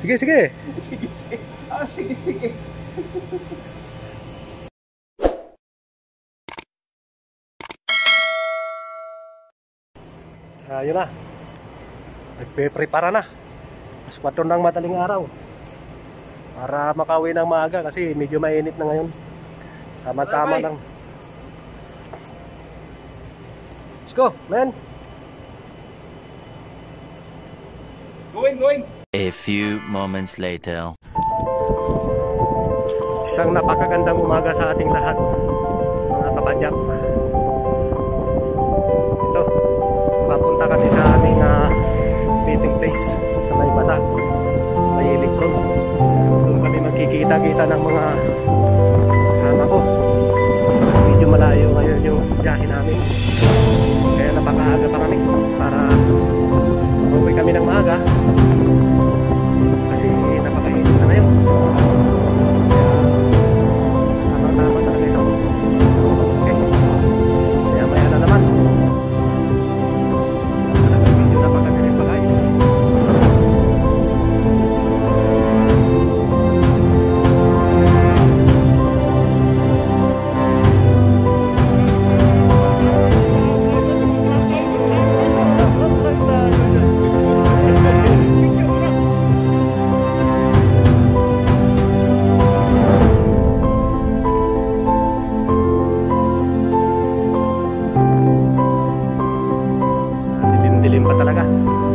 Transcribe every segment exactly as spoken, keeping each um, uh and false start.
Sige, sige. Sige, sige. Ah, sige, sige. Ayun na. Nagpe-prepara na. Mas kwatro ng madaling araw. Para makauwi ng maaga kasi medyo mainit na ngayon. Tama-tama lang. Let's go, man. Going, going. A few moments later. Isang napakagandang umaga sa ating lahat, mga kapadyak. Ito, papunta kami sa aming uh, meeting place sa may bata, may electron. Doon kami magkikita-kita ng mga kasama ko. Medyo malayo ngayon yung biyahe namin, kaya napakaaga pa kami para uuwi kami ng maaga kasi napakainit na na yun. Dilim pa talaga.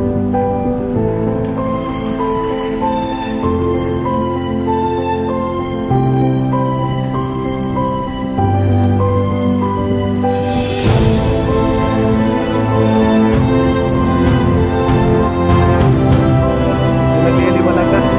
Nagliliwanag na.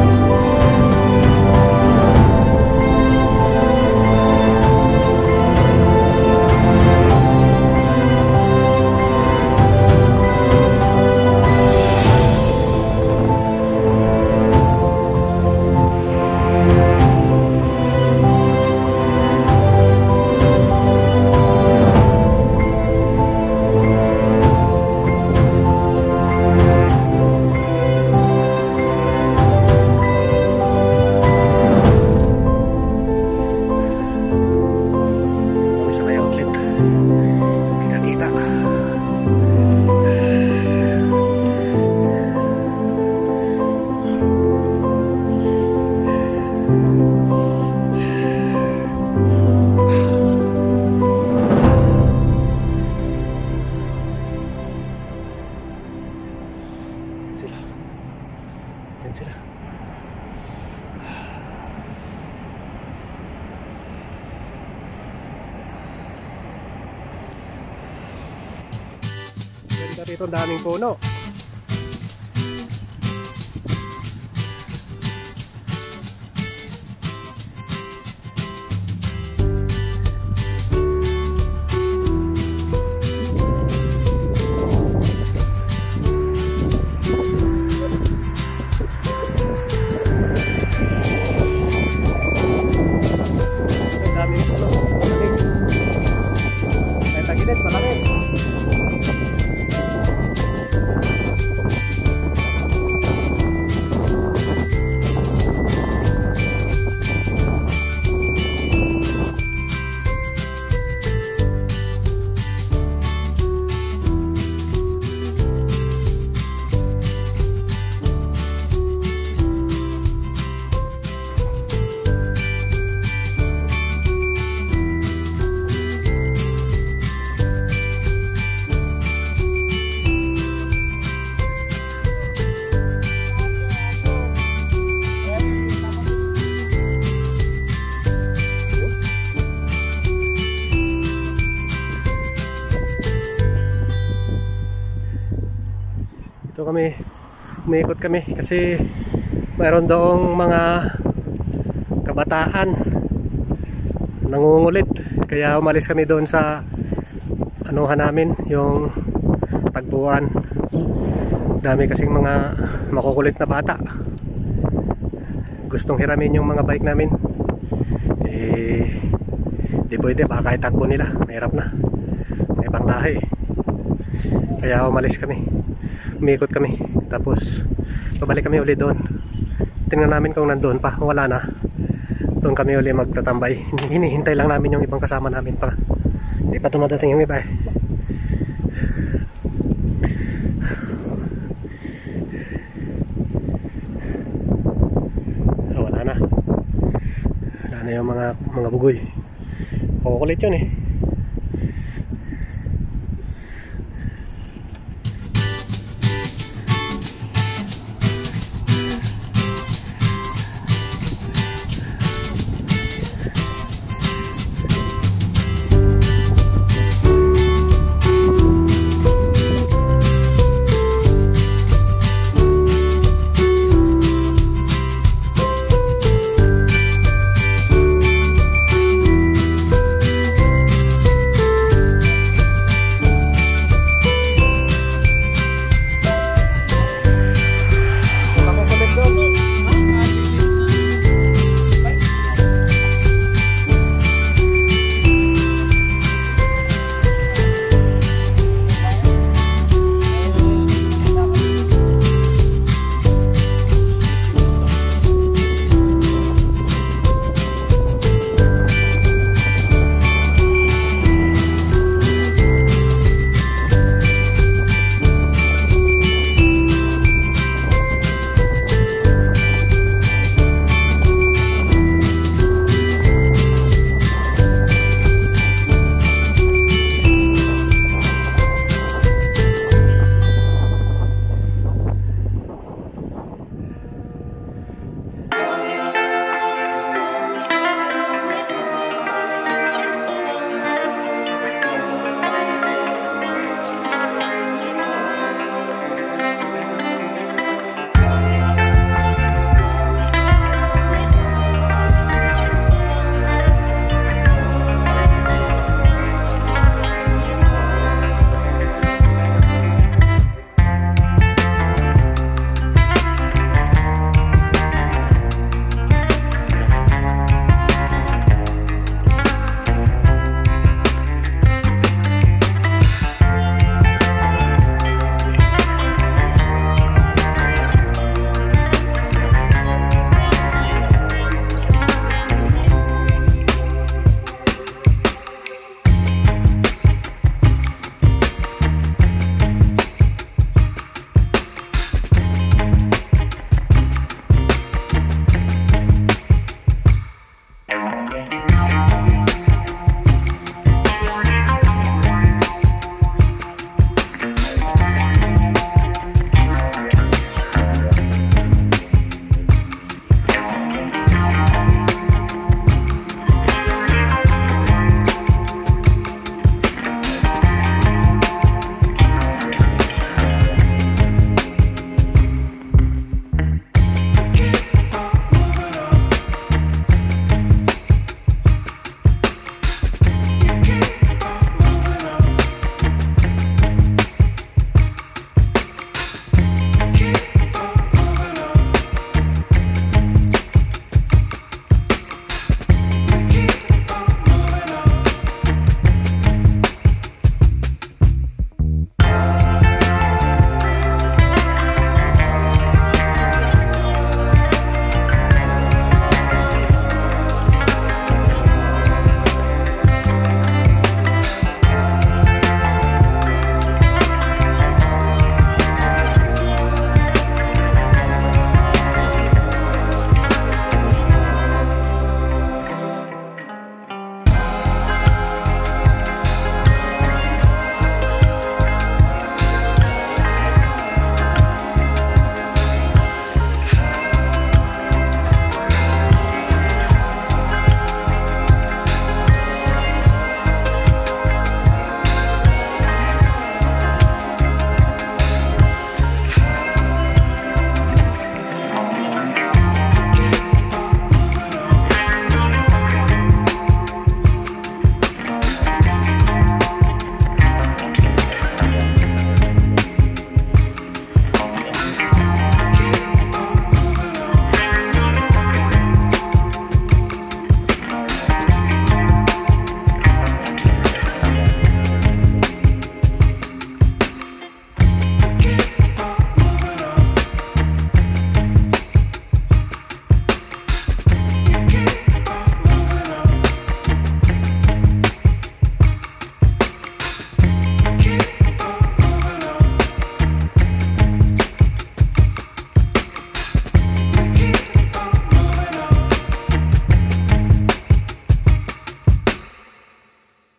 Sila. Ganda rito, daming puno. Ito kami, umiikot kami kasi mayroon doong mga kabataan nangungulit, kaya umalis kami doon sa anuhan namin, yung tagpuan. Dami kasing mga makukulit na bata, gustong hiramin yung mga bike namin. Eh di pwede, baka itakbo nila, mahirap na, may ibang lahi. Kaya umalis kami, umikot kami, tapos babalik kami ulit doon. tingnan namin kung nandoon pa. Wala na, doon kami uli magtatambay. Hinihintay lang namin yung ibang kasama namin pa. Hindi pa dumadating yung iba eh. Wala na. Wala na yung mga mga bugoy. Kukulit yun eh.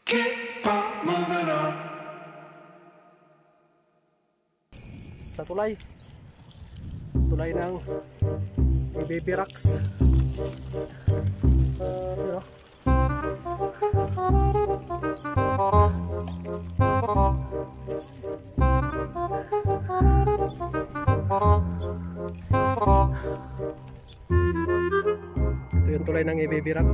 Keep on moving on. Sa tulay. Tulay ng A V B Rocks. Yun, oh. Ito yung tulay ng A V B Rock.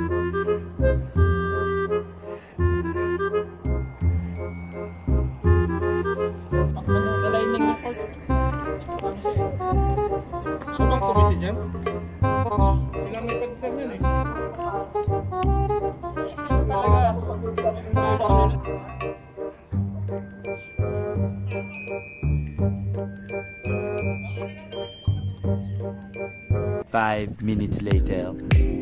So bang kumiti dyan? Ilang may pagsan yan eh. Five minutes later.